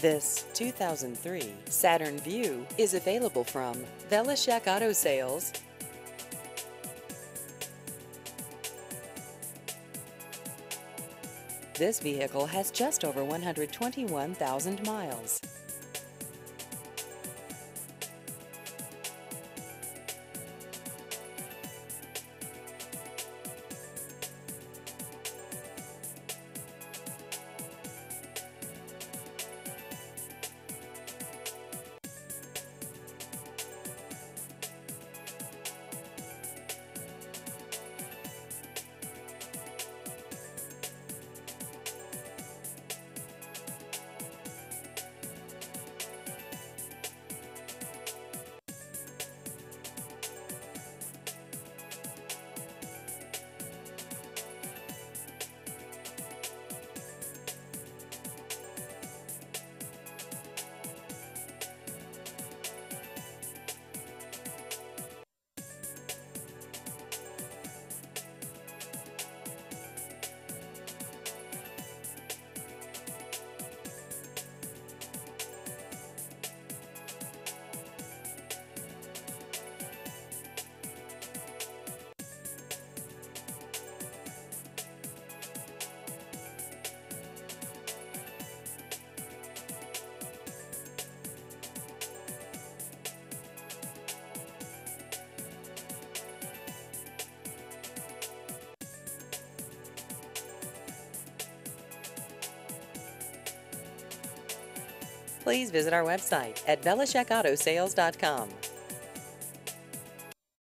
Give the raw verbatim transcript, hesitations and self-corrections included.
This two thousand three Saturn Vue is available from Velishek Auto Sales. This vehicle has just over one hundred twenty-one thousand miles. Please visit our website at velishek auto sales dot com.